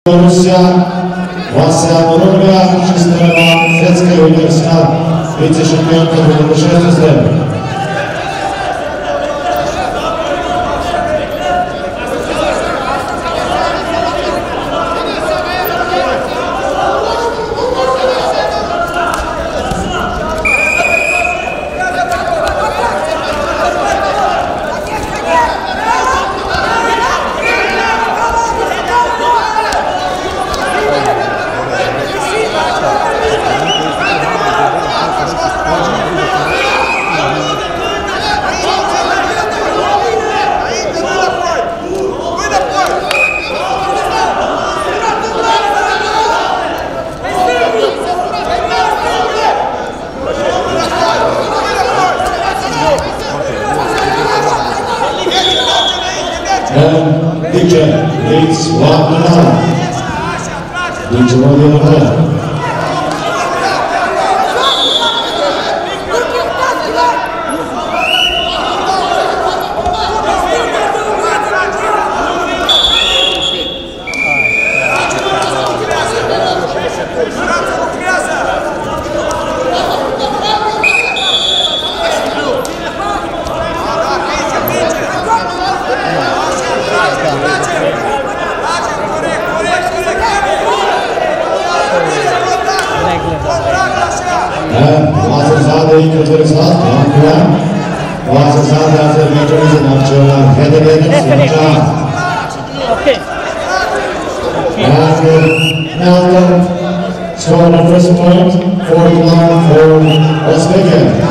Rusia, Vasea România și Stella Fetska Universal, vice-șampioncă numărul 16. It's one now. It's one now. Score the first point, 41 for Uzbekistan.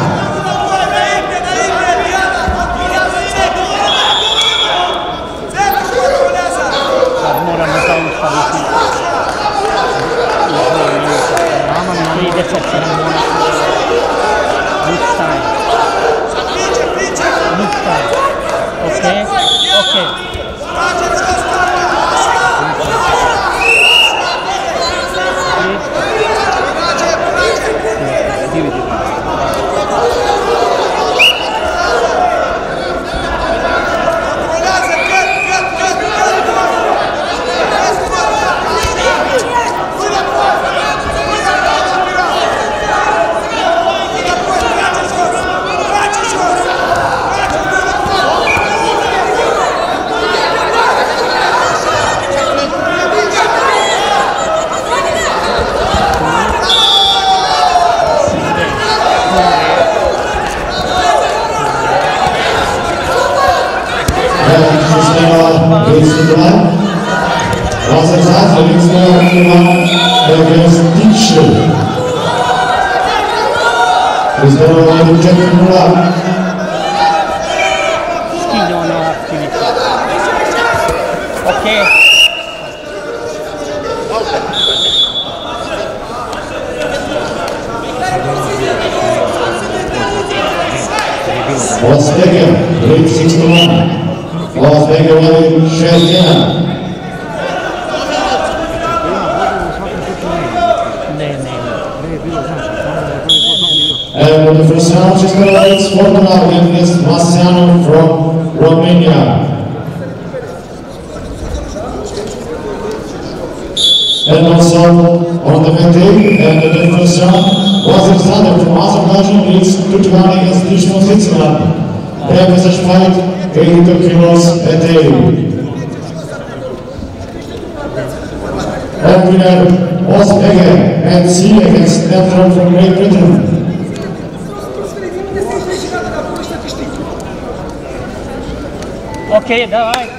Uzbekistan, grade 61. Uzbekistan, 61. And the first round is going to be Fortunar against Masianu from Romania. And also on the vending and the first round was Alexander from Azerbaijan against Turkmenistan's against Dishmo Switzerland. They have such fight 82 kilos a day. And winner Uzbekistan and C against Neptune from Great Britain. Okay, давай.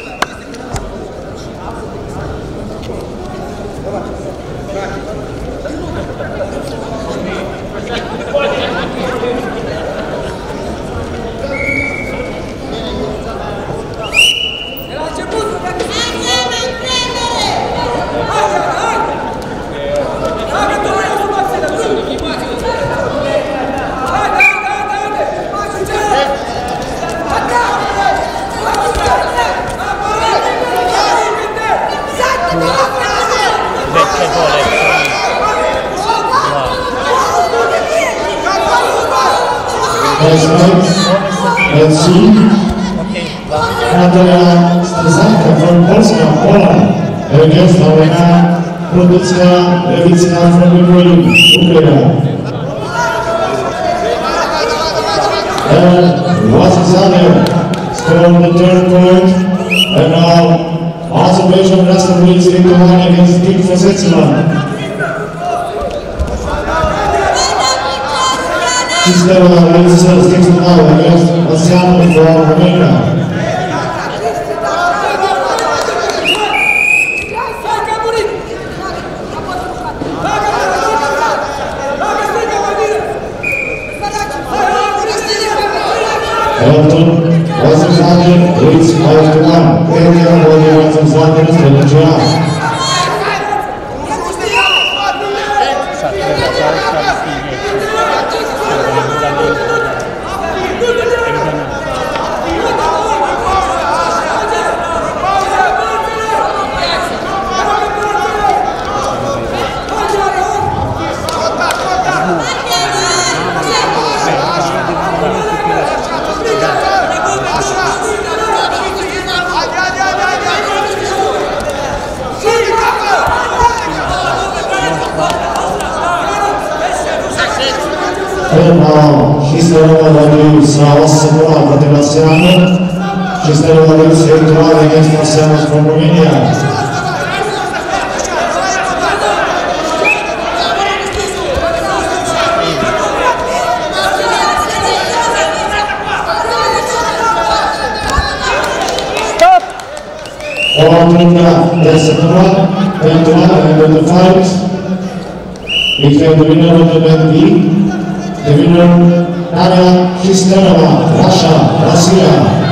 Let's see. Natalia Stryzanka from Polska, Poland. against Elena Prudnicka-Levicka from Ukraine. And Wazir scored the third point, and now Azerbaijan Wrestling leads 8-1 against Team for Switzerland. Sistema leads 6-0 against Oceano for Romania. Elton Wazir leads 5-1. Kenya Wazir Zlatan And now Sistema leads Osimo против Oceano. Sistema leads 8-1 against Oceano from Romania. Olimpica Reserva, 21 and the fight. We have the winner of the event B. The winner, Naya Khristenova, Russia.